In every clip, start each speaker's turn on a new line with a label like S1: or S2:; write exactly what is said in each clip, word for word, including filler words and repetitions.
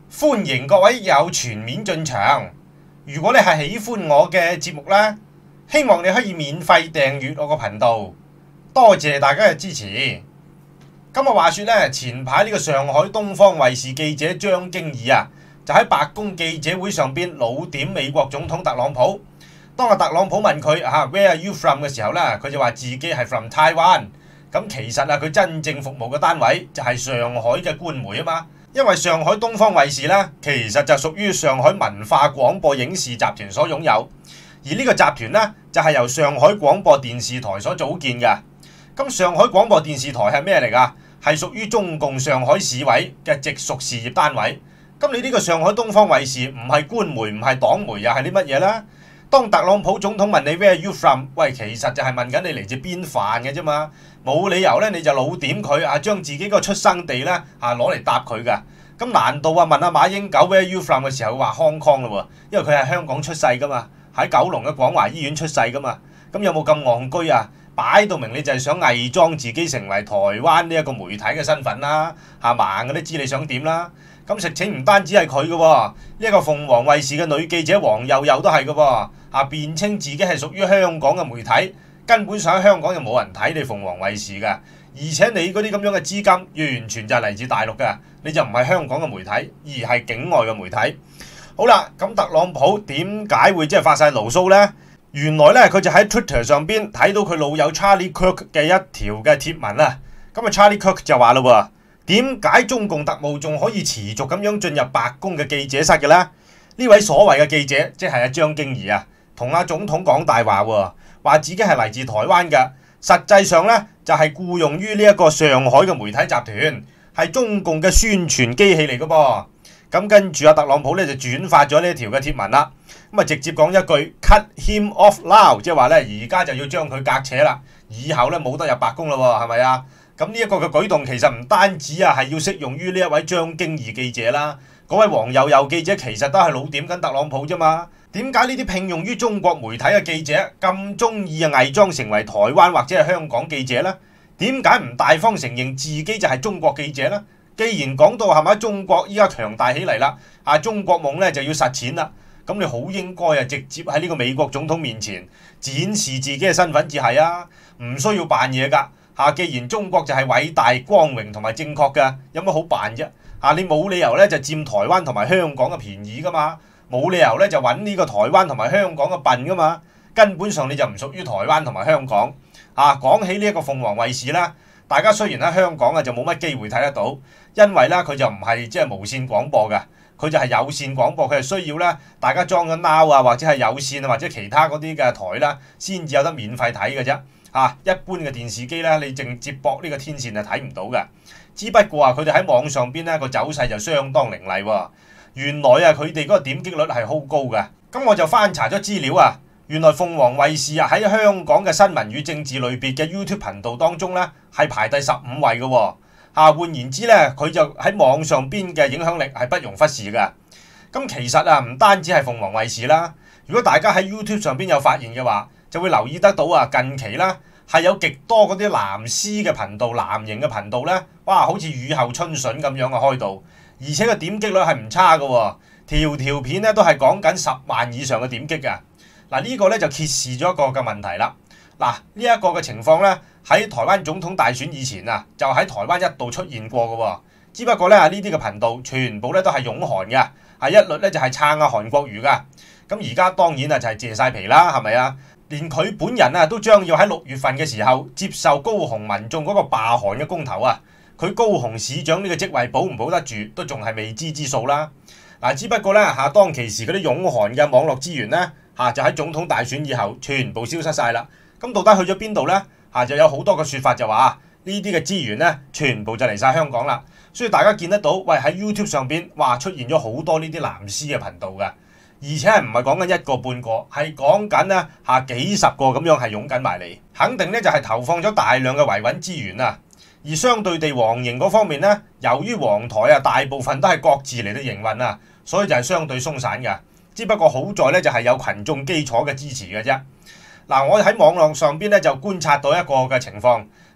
S1: 歡迎各位有全面進場。如果你係喜歡我嘅節目咧，希望你可以免費訂閱我個頻道。多謝大家嘅支持。今日話說咧，前排呢個上海東方衛視記者張經義啊，就喺白宮記者會上邊老點美國總統特朗普。當阿特朗普問佢啊 Where are you from 嘅時候咧，佢就話自己係 from Taiwan。咁其實啊，佢真正服務嘅單位就係上海嘅官媒啊嘛。因為上海東方衛視咧，其實就屬於上海文化廣播影視集團所擁有，而呢個集團咧就係由上海廣播電視台所組建嘅。咁上海廣播電視台係咩嚟㗎？係屬於中共上海市委嘅直屬事業單位。咁你呢個上海東方衛視唔係官媒，唔係黨媒，又係啲乜嘢咧？當特朗普總統問你 Where are you from？ 喂，其實就係問緊你嚟自邊範嘅啫嘛，冇理由咧你就老點佢啊，將自己個出生地咧啊攞嚟答佢㗎。咁難道啊問阿馬英九 Where are you from 嘅時候話 Hong Kong 咯喎，因為佢係香港出世㗎嘛，喺九龍嘅廣華醫院出世㗎嘛。咁有冇咁戇居啊？擺到明你就係想偽裝自己成為台灣呢一個媒體嘅身份啦，嚇盲嘅都知你想點啦。咁實情唔單止係佢嘅喎，呢一個鳳凰衛視嘅女記者黃幼幼都係嘅喎，啊辯稱自己係屬於香港嘅媒體，根本上喺香港就冇人睇你鳳凰衛視嘅，而且你嗰啲咁樣嘅資金完全就係嚟自大陸嘅，你就唔係香港嘅媒體，而係境外嘅媒體。好啦，咁特朗普點解會即係發晒牢騷呢？原來咧佢就喺 Twitter 上邊睇到佢老友 Charlie Kirk 嘅一條嘅貼文啊，咁啊 Charlie Kirk 就話嘞喎，點解中共特務仲可以持續咁樣進入白宮嘅記者室嘅咧？呢位所謂嘅記者即係阿張經義啊，同阿總統講大話喎，話自己係嚟自台灣嘅，實際上咧就係僱用於呢一個上海嘅媒體集團，係中共嘅宣傳機器嚟嘅噃。咁跟住阿特朗普咧就轉發咗呢一條嘅貼文啦，咁啊直接講一句 cut him off now， 即係話咧而家就要將佢隔扯啦，以後咧冇得入白宮啦喎，係咪啊？咁呢一個嘅舉動其實唔單止啊係要適用於呢一位張經義記者啦，嗰位黃幼幼記者其實都係老點緊特朗普啫嘛。點解呢啲聘用於中國媒體嘅記者咁中意啊偽裝成為台灣或者係香港記者呢？點解唔大方承認自己就係中國記者呢？既然講到係咪中國依家強大起嚟啦，啊中國夢咧就要實踐啦，咁你好應該啊直接喺呢個美國總統面前展示自己嘅身份至係啊，唔需要扮嘢㗎嚇。既然中國就係偉大、光榮同埋正確嘅，有乜好扮啫？啊你冇理由咧就佔台灣同埋香港嘅便宜㗎嘛，冇理由咧就揾呢個台灣同埋香港嘅笨㗎嘛，根本上你就唔屬於台灣同埋香港。啊講起呢一個鳳凰衛視啦。大家雖然喺香港啊就冇乜機會睇得到，因為咧佢就唔係即係無線廣播嘅，佢就係有線廣播，佢係需要咧大家裝咗 Now 啊或者係有線啊或者其他嗰啲嘅台啦，先至有得免費睇嘅啫。啊，一般嘅電視機咧你淨接駁呢個天線係睇唔到嘅。只不過啊佢哋喺網上邊咧個走勢就相當凌厲喎。原來啊佢哋嗰個點擊率係好高嘅。咁我就翻查咗資料啊。原來鳳凰衛視啊喺香港嘅新聞與政治類別嘅 YouTube 頻道當中咧係排第十五位嘅喎。啊，換言之咧，佢就喺網上邊嘅影響力係不容忽視嘅。咁其實啊，唔單止係鳳凰衛視啦，如果大家喺 YouTube 上邊有發現嘅話，就會留意得到啊，近期啦係有極多嗰啲藍絲嘅頻道、藍營嘅頻道咧，哇，好似雨後春筍咁樣嘅開道，而且個點擊率係唔差嘅喎，條條片咧都係講緊十萬以上嘅點擊嘅。嗱呢個咧就揭示咗一個嘅問題啦。嗱呢一個嘅情況咧喺台灣總統大選以前啊，就喺台灣一度出現過嘅喎。只不過咧呢啲嘅頻道全部咧都係擁韓嘅，係一律咧就係撐阿韓國瑜噶。咁而家當然啊就係謝晒皮啦，係咪啊？連佢本人啊都將要喺六月份嘅時候接受高雄民眾嗰個罷韓嘅公投啊，佢高雄市長呢個職位保唔保得住，都仲係未知之數啦。嗱，只不過咧嚇當其時嗰啲擁韓嘅網絡資源咧。啊！就喺總統大選以後，全部消失晒啦。咁到底去咗邊度呢？啊！就有好多個説法就話呢啲嘅資源咧，全部就嚟晒香港啦。所以大家見得到，喂喺 YouTube 上邊，哇出現咗好多呢啲藍絲嘅頻道嘅，而且係唔係講緊一個半個，係講緊咧嚇幾十個咁樣係湧緊埋嚟，肯定咧就係投放咗大量嘅維穩資源啊。而相對地，黃營嗰方面咧，由於黃台啊大部分都係各自嚟到營運啊，所以就係相對鬆散嘅。只不過好在咧就係有群眾基礎嘅支持嘅啫。嗱，我喺網絡上邊咧就觀察到一個嘅情況，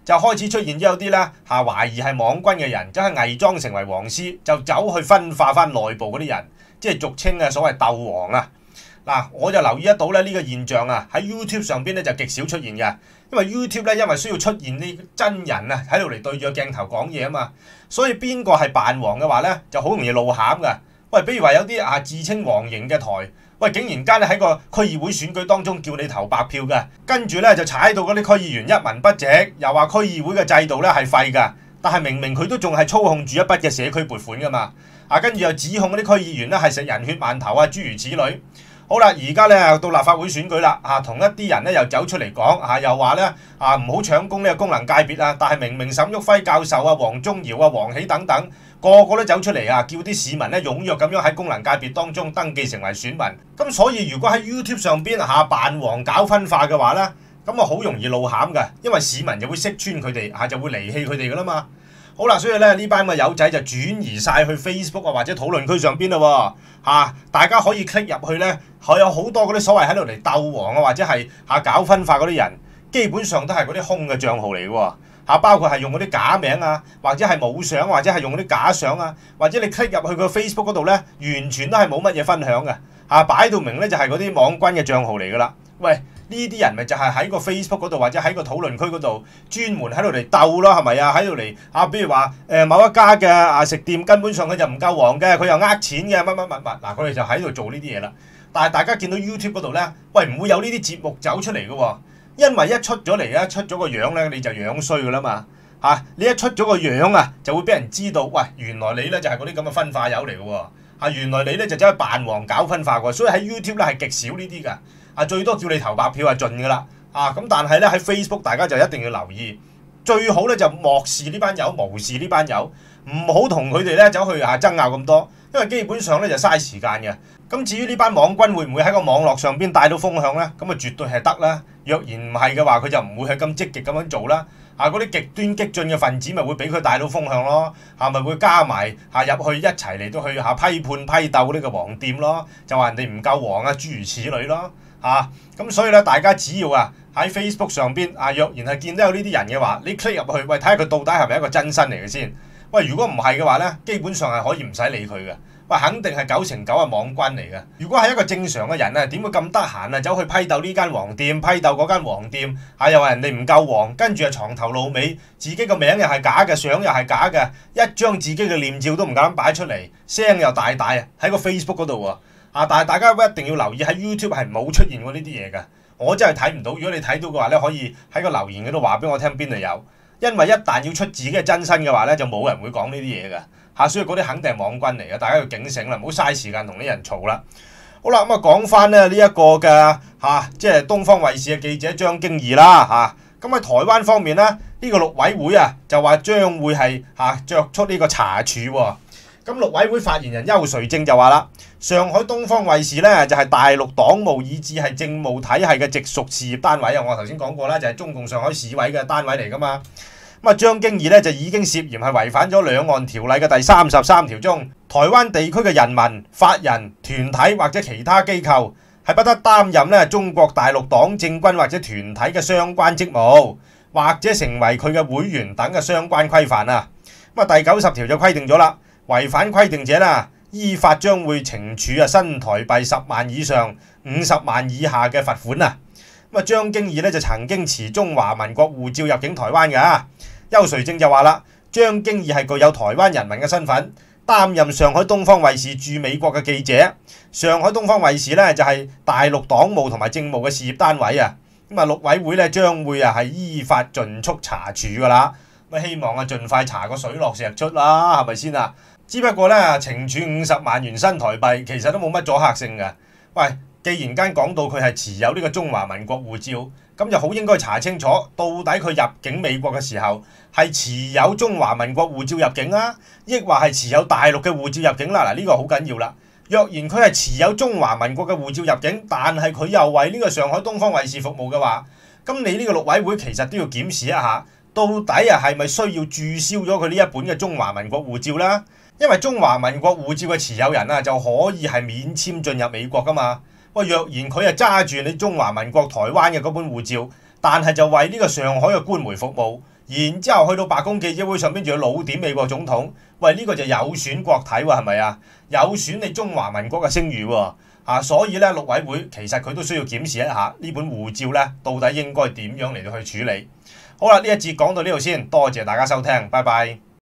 S1: 就開始出現咗有啲咧嚇懷疑係網軍嘅人，走去偽裝成為黃絲，就走去分化翻內部嗰啲人，即係俗稱嘅所謂鬥黃啊！嗱，我就留意得到咧呢個現象啊，喺 YouTube 上邊咧就極少出現嘅，因為 YouTube 咧因為需要出現啲真人啊喺度嚟對住個鏡頭講嘢啊嘛，所以邊個係扮黃嘅話咧就好容易露餡㗎。喂，比如話有啲啊自稱黃營嘅台，喂竟然間咧喺個區議會選舉當中叫你投白票嘅，跟住咧就踩到嗰啲區議員一文不值，又話區議會嘅制度咧係廢㗎，但係明明佢都仲係操控住一筆嘅社區撥款㗎嘛，啊跟住又指控嗰啲區議員咧係食人血饅頭啊，諸如此類。好啦，而家咧到立法會選舉啦，啊同一啲人咧又走出嚟講，啊又話咧啊唔好搶攻呢個功能界別啊，但係明明沈旭輝教授啊、黃宗堯啊、黃喜等等，個個都走出嚟啊，叫啲市民咧踴躍咁樣喺功能界別當中登記成為選民。咁所以如果喺 YouTube 上邊嚇扮黃搞分化嘅話咧，咁啊好容易露餡㗎，因為市民就會識穿佢哋，嚇就會離棄佢哋㗎啦嘛。好啦，所以咧呢班嘅友仔就轉移晒去 Facebook 啊或者討論區上邊啦喎，嚇大家可以 click 入去咧，係有好多嗰啲所謂喺度嚟鬥黃啊或者係嚇搞分化嗰啲人，基本上都係嗰啲空嘅帳號嚟嘅喎，嚇包括係用嗰啲假名啊，或者係冇相，或者係用嗰啲假相啊，或者你 click 入去個 Facebook 嗰度咧，完全都係冇乜嘢分享嘅，嚇擺到明咧就係嗰啲網軍嘅帳號嚟㗎啦，喂。呢啲人咪就係喺個 Facebook 嗰度或者喺個討論區嗰度專門喺度嚟鬥咯，係咪啊？喺度嚟啊，比如話誒、呃、某一家嘅啊食店根本上佢就唔夠黃嘅，佢又呃錢嘅，乜乜乜乜，嗱佢哋就喺度做呢啲嘢啦。但係大家見到 YouTube 嗰度咧，喂唔會有呢啲節目走出嚟嘅喎，因為一出咗嚟咧，出咗個樣咧你就樣衰㗎啦嘛嚇、啊！你一出咗個樣啊，就會俾人知道，喂原來你咧就係嗰啲咁嘅分化友嚟嘅喎，啊原來你咧就走去扮黃搞分化喎，所以喺 YouTube 咧係極少呢啲㗎。啊，最多叫你投白票係盡㗎啦，啊咁但係咧喺 Facebook 大家就一定要留意，最好咧就漠視呢班友，無視呢班友，唔好同佢哋咧走去啊爭拗咁多，因為基本上咧就嘥時間嘅。咁至於呢班網軍會唔會喺個網絡上邊帶到風向咧？咁啊絕對係得啦。若然唔係嘅話，佢就唔會係咁積極咁樣做啦。啊，嗰啲極端激進嘅分子咪會俾佢帶到風向咯，係咪會加埋嚇入去一齊嚟到去嚇批判批鬥呢個黃店咯？就話人哋唔夠黃啊，諸如此類咯。啊，咁所以咧，大家只要啊喺 Facebook 上邊啊，若然係見到有呢啲人嘅話，你 click 入去，喂睇下佢到底係咪一個真身嚟嘅先。喂，如果唔係嘅話咧，基本上係可以唔使理佢嘅。喂，肯定係九成九係網軍嚟嘅。如果係一個正常嘅人啊，點會咁得閒啊，走去批鬥呢間黃店，批鬥嗰間黃店，啊又話人哋唔夠黃，跟住啊藏頭露尾，自己個名又係假嘅，相又係假嘅，一張自己嘅臉照都唔敢擺出嚟，聲又大大啊，喺個 Facebook 嗰度喎。啊！但係大家一定要留意喺 YouTube 係冇出現過呢啲嘢嘅，我真係睇唔到。如果你睇到嘅話咧，可以喺個留言嗰度話俾我聽邊度有，因為一旦要出自己嘅真身嘅話咧，就冇人會講呢啲嘢嘅嚇，所以嗰啲肯定係網軍嚟嘅，大家要警醒啦，唔好嘥時間同啲人嘈啦。好啦，咁啊講翻咧呢一個嘅嚇，即係東方衛視嘅記者張經義啦嚇，咁喺台灣方面咧，呢個陸委會啊就話將會係嚇作出呢個查處喎。咁陸委會發言人邱垂正就話啦，上海東方衛視咧就係大陸黨務以至係政務體系嘅直屬事業單位啊！我頭先講過啦，就係中共上海市委嘅單位嚟噶嘛。咁啊，張經義咧就已經涉嫌係違反咗兩岸條例嘅第三十三條中，台灣地區嘅人民、法人、團體或者其他機構係不得擔任咧中國大陸黨政軍或者團體嘅相關職務，或者成為佢嘅會員等嘅相關規範啊。咁啊，第九十條就規定咗啦。違反規定者啦，依法將會懲處啊新台幣十萬以上五十萬以下嘅罰款啊！咁啊，張經義咧就曾經持中華民國護照入境台灣嘅。邱垂正就話啦，張經義係具有台灣人民嘅身份，擔任上海東方衛視駐美國嘅記者。上海東方衛視咧就係大陸黨務同埋政務嘅事業單位啊。咁啊，陸委會咧將會啊係依法盡速查處噶啦。咁希望啊盡快查個水落石出啦，係咪先啊？只不過咧，懲處五十萬元新台幣，其實都冇乜阻嚇性嘅。喂，既然間講到佢係持有呢個中華民國護照，咁就好應該查清楚，到底佢入境美國嘅時候係持有中華民國護照入境啊，抑或係持有大陸嘅護照入境啦？嗱，呢個好緊要啦。若然佢係持有中華民國嘅護照入境，但係佢又為呢個上海東方衛視服務嘅話，咁你呢個陸委會其實都要檢視一下，到底啊係咪需要註銷咗佢呢一本嘅中華民國護照啦？因為中華民國護照嘅持有人啊，就可以係免簽進入美國噶嘛。喂，若然佢係揸住你中華民國台灣嘅嗰本護照，但係就為呢個上海嘅官媒服務， 然之後去到白宮記者會上邊仲要老點美國總統，喂呢、這個就有損國體喎，係咪啊？有損你中華民國嘅聲譽喎，啊，所以咧陸委會其實佢都需要檢視一下呢本護照咧，到底應該點樣嚟到去處理。好啦，呢一節講到呢度先，多謝大家收聽，拜拜。